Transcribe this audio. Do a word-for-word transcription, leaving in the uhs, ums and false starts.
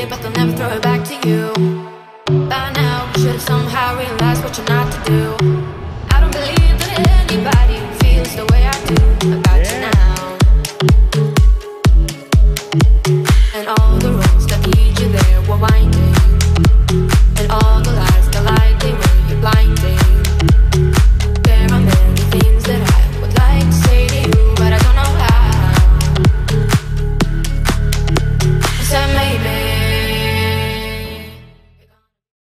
but they'll never throw it back to you. By now, you should've somehow realized what you're not to do.